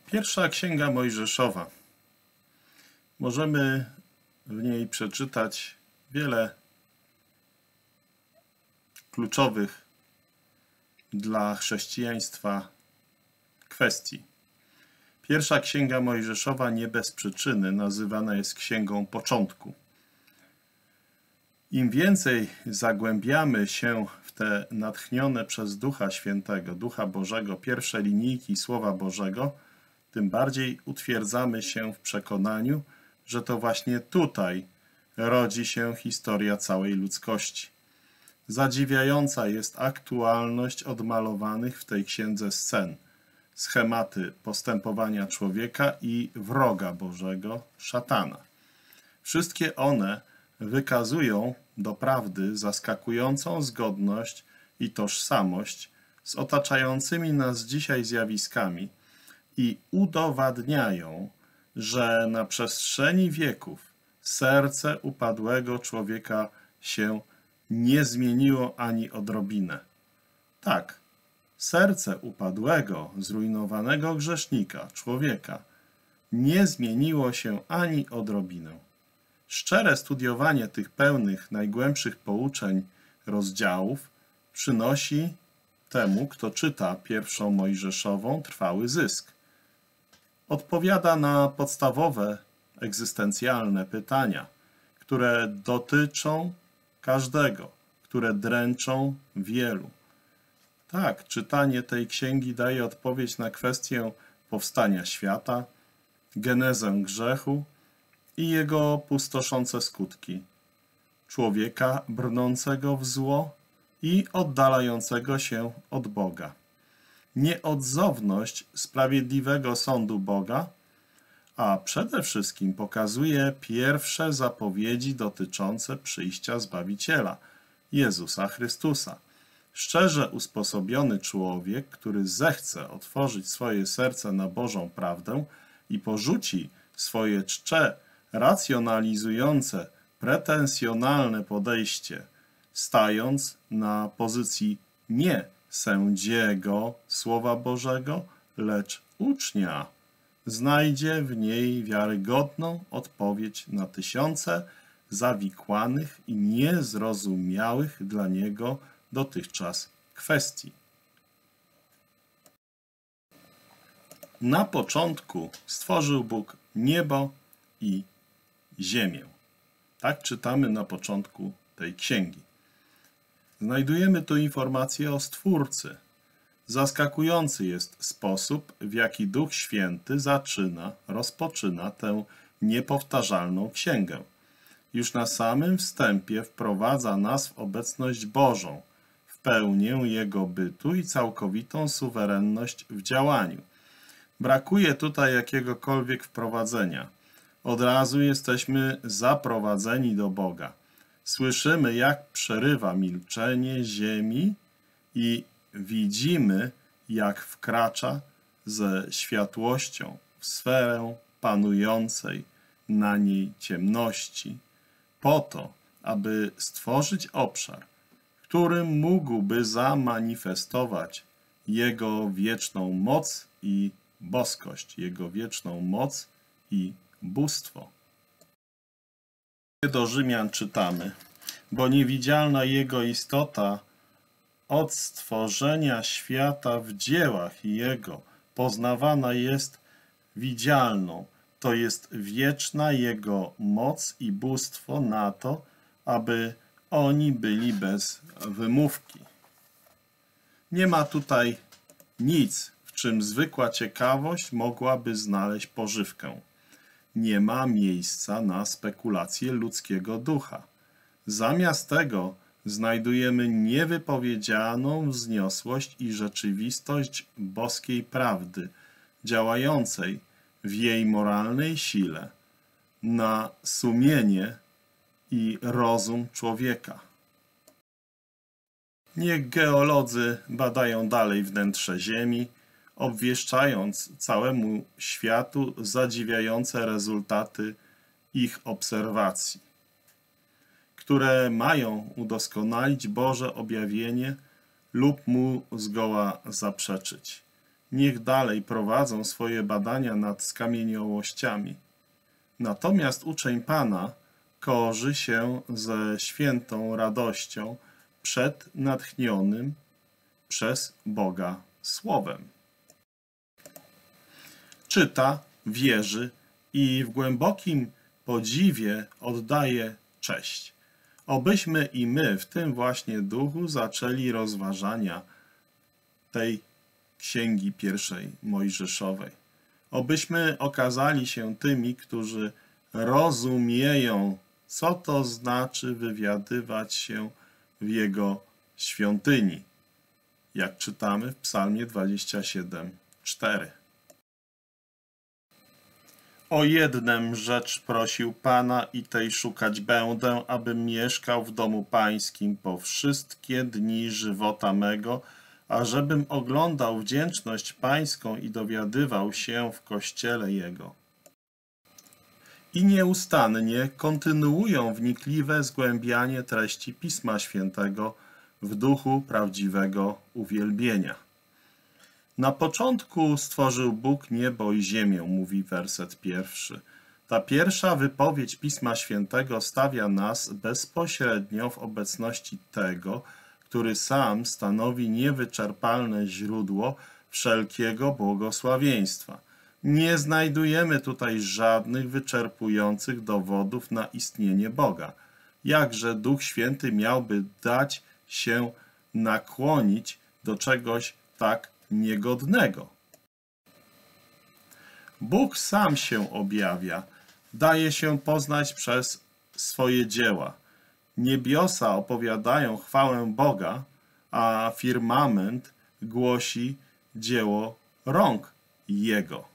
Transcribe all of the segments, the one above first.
Pierwsza Księga Mojżeszowa. Możemy w niej przeczytać wiele kluczowych dla chrześcijaństwa kwestii. Pierwsza Księga Mojżeszowa nie bez przyczyny nazywana jest Księgą Początku. Im więcej zagłębiamy się w te natchnione przez Ducha Świętego, Ducha Bożego, pierwsze linijki Słowa Bożego, tym bardziej utwierdzamy się w przekonaniu, że to właśnie tutaj rodzi się historia całej ludzkości. Zadziwiająca jest aktualność odmalowanych w tej księdze scen, schematy postępowania człowieka i wroga Bożego, szatana. Wszystkie one wykazują doprawdy zaskakującą zgodność i tożsamość z otaczającymi nas dzisiaj zjawiskami i udowadniają, że na przestrzeni wieków serce upadłego człowieka się nie zmieniło ani odrobinę. Tak, serce upadłego, zrujnowanego grzesznika, człowieka, nie zmieniło się ani odrobinę. Szczere studiowanie tych pełnych, najgłębszych pouczeń rozdziałów przynosi temu, kto czyta pierwszą Mojżeszową, trwały zysk. Odpowiada na podstawowe, egzystencjalne pytania, które dotyczą każdego, które dręczą wielu. Tak, czytanie tej księgi daje odpowiedź na kwestię powstania świata, genezę grzechu i jego pustoszące skutki, człowieka brnącego w zło i oddalającego się od Boga, nieodzowność sprawiedliwego sądu Boga, a przede wszystkim pokazuje pierwsze zapowiedzi dotyczące przyjścia Zbawiciela, Jezusa Chrystusa. Szczerze usposobiony człowiek, który zechce otworzyć swoje serce na Bożą prawdę i porzuci swoje czcze racjonalizujące, pretensjonalne podejście, stając na pozycji nie sędziego Słowa Bożego, lecz ucznia, znajdzie w niej wiarygodną odpowiedź na tysiące zawikłanych i niezrozumiałych dla niego dotychczas kwestii. Na początku stworzył Bóg niebo i ziemię. Tak czytamy na początku tej księgi. Znajdujemy tu informację o Stwórcy. Zaskakujący jest sposób, w jaki Duch Święty rozpoczyna tę niepowtarzalną księgę. Już na samym wstępie wprowadza nas w obecność Bożą, w pełnię Jego bytu i całkowitą suwerenność w działaniu. Brakuje tutaj jakiegokolwiek wprowadzenia. Od razu jesteśmy zaprowadzeni do Boga. Słyszymy, jak przerywa milczenie ziemi i widzimy, jak wkracza ze światłością w sferę panującej na niej ciemności, po to, aby stworzyć obszar, który mógłby zamanifestować Jego wieczną moc i boskość, Jego wieczną moc i bóstwo. Do Rzymian czytamy, bo niewidzialna Jego istota od stworzenia świata w dziełach Jego poznawana jest widzialną, to jest wieczna Jego moc i bóstwo na to, aby oni byli bez wymówki. Nie ma tutaj nic, w czym zwykła ciekawość mogłaby znaleźć pożywkę. Nie ma miejsca na spekulacje ludzkiego ducha. Zamiast tego znajdujemy niewypowiedzianą wzniosłość i rzeczywistość boskiej prawdy, działającej w jej moralnej sile na sumienie i rozum człowieka. Niech geolodzy badają dalej wnętrze Ziemi, obwieszczając całemu światu zadziwiające rezultaty ich obserwacji, które mają udoskonalić Boże objawienie lub mu zgoła zaprzeczyć. niech dalej prowadzą swoje badania nad skamieniałościami. Natomiast uczeń Pana korzy się ze świętą radością przed natchnionym przez Boga Słowem. Czyta, wierzy i w głębokim podziwie oddaje cześć. Obyśmy i my w tym właśnie duchu zaczęli rozważania tej Księgi pierwszej Mojżeszowej. Obyśmy okazali się tymi, którzy rozumieją, co to znaczy wywiadywać się w Jego świątyni, jak czytamy w Psalmie 27:4. O jednem rzecz prosił Pana i tej szukać będę, abym mieszkał w domu Pańskim po wszystkie dni żywota mego, ażebym oglądał wdzięczność Pańską i dowiadywał się w Kościele Jego. I nieustannie kontynuują wnikliwe zgłębianie treści Pisma Świętego w duchu prawdziwego uwielbienia. Na początku stworzył Bóg niebo i ziemię, mówi werset 1. Ta pierwsza wypowiedź Pisma Świętego stawia nas bezpośrednio w obecności tego, który sam stanowi niewyczerpalne źródło wszelkiego błogosławieństwa. Nie znajdujemy tutaj żadnych wyczerpujących dowodów na istnienie Boga. Jakże Duch Święty miałby dać się nakłonić do czegoś tak niegodnego? Bóg sam się objawia, daje się poznać przez swoje dzieła. Niebiosa opowiadają chwałę Boga, a firmament głosi dzieło rąk Jego.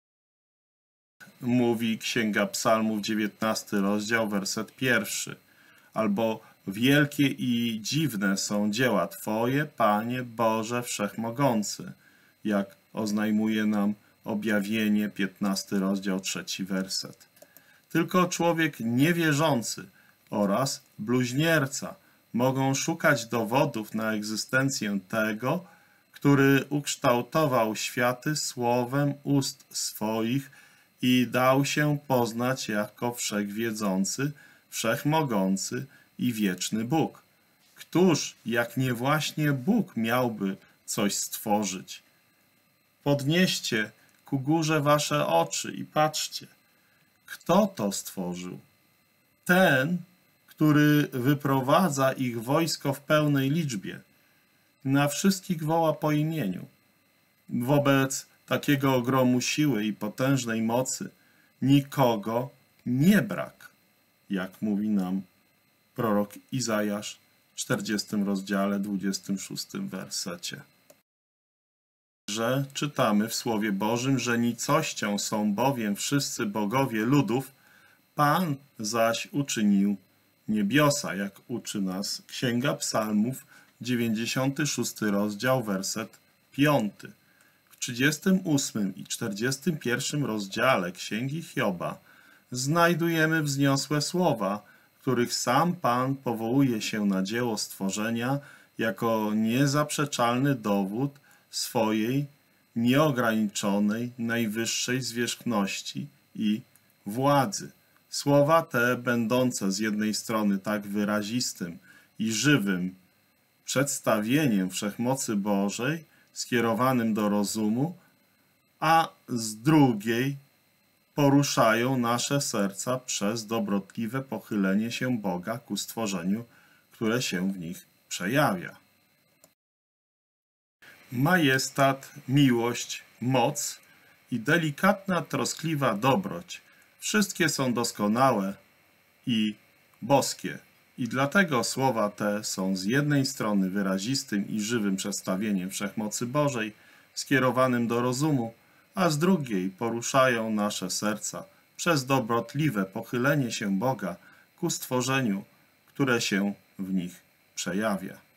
Mówi Księga Psalmów, 19 rozdział, werset 1. Albo wielkie i dziwne są dzieła Twoje, Panie Boże Wszechmogący, jak oznajmuje nam Objawienie, 15 rozdział, 3 werset. Tylko człowiek niewierzący oraz bluźnierca mogą szukać dowodów na egzystencję tego, który ukształtował światy słowem ust swoich i dał się poznać jako wszechwiedzący, wszechmogący i wieczny Bóg. Któż, jak nie właśnie Bóg, miałby coś stworzyć? Podnieście ku górze wasze oczy i patrzcie, kto to stworzył? Ten, który wyprowadza ich wojsko w pełnej liczbie, na wszystkich woła po imieniu. Wobec takiego ogromu siły i potężnej mocy nikogo nie brak, jak mówi nam prorok Izajasz w 40 rozdziale, 26 wersecie. Że czytamy w Słowie Bożym, że nicością są bowiem wszyscy bogowie ludów, Pan zaś uczynił niebiosa, jak uczy nas Księga Psalmów, 96 rozdział, werset 5. W 38 i 41 rozdziale Księgi Hioba znajdujemy wzniosłe słowa, w których sam Pan powołuje się na dzieło stworzenia jako niezaprzeczalny dowód swojej nieograniczonej, najwyższej zwierzchności i władzy. Słowa te, będące z jednej strony tak wyrazistym i żywym przedstawieniem wszechmocy Bożej, skierowanym do rozumu, a z drugiej poruszają nasze serca przez dobrotliwe pochylenie się Boga ku stworzeniu, które się w nich przejawia. Majestat, miłość, moc i delikatna, troskliwa dobroć wszystkie są doskonałe i boskie. I dlatego słowa te są z jednej strony wyrazistym i żywym przedstawieniem wszechmocy Bożej, skierowanym do rozumu, a z drugiej poruszają nasze serca przez dobrotliwe pochylenie się Boga ku stworzeniu, które się w nich przejawia.